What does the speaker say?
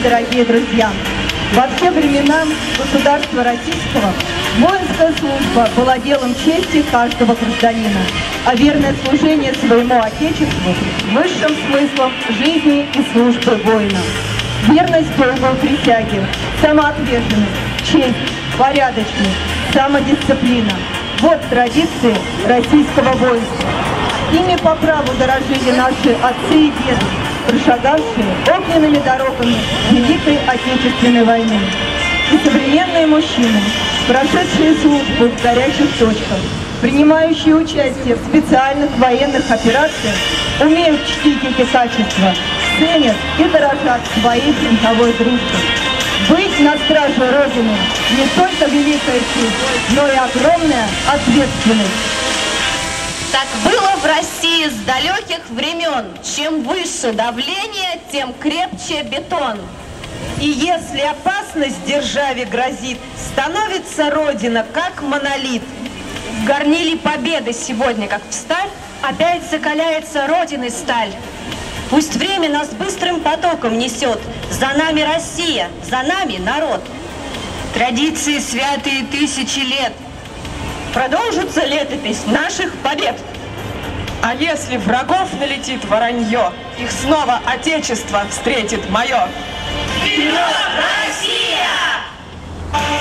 дорогие друзья! Во все времена государства российского воинская служба была делом чести каждого гражданина, а верное служение своему Отечеству высшим смыслом жизни и службы воина. Верность долгу присяге, самоотверженность, честь, порядочность, самодисциплина – вот традиции российского воинства. Ими по праву дорожили наши отцы и деды, прошагавшие огненными дорогами Великой Отечественной войны. И современные мужчины, прошедшие службу в горячих точках, принимающие участие в специальных военных операциях, умеют чтить эти качества, ценят и дорожат своей фронтовой дружбой. Быть на страже Родины не только великая честь, но и огромная ответственность. Так было в России с далеких времен. Чем выше давление, тем крепче бетон. И если опасность державе грозит, становится Родина как монолит. В горниле победы сегодня, как в сталь, опять закаляется Родиной сталь. Пусть время нас быстрым потоком несет. За нами Россия, за нами народ. Традиции святые тысячи лет. Продолжится летопись наших побед. А если врагов налетит воронье, их снова Отечество встретит мое. Вперед, Россия!